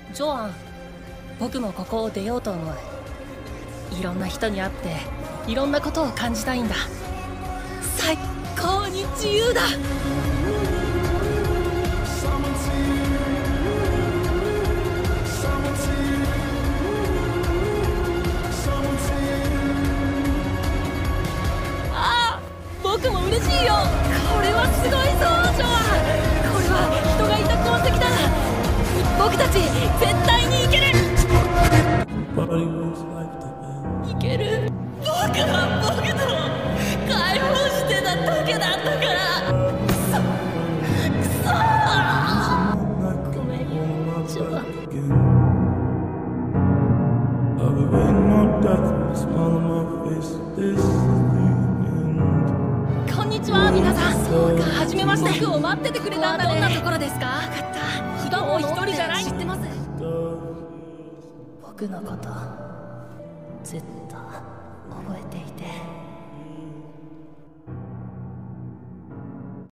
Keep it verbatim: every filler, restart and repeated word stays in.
ジョアン、僕もここを出ようと思う。いろんな人に会っていろんなことを感じたいんだ。最高に自由だ。ああ、僕も嬉しいよ。これはすごいぞ、ジョアン。これは人がいた痕跡だ。僕たち絶対にいける。いける。僕は僕と解放してただけだったから。くそくそー。ごめん、ジョアン。こんにちは、皆さん。そうか、はじめまして。僕を待っててくれたんだね。どんなところですか？分かった。しかも一人じゃない。知ってます。僕のことずっと覚えていて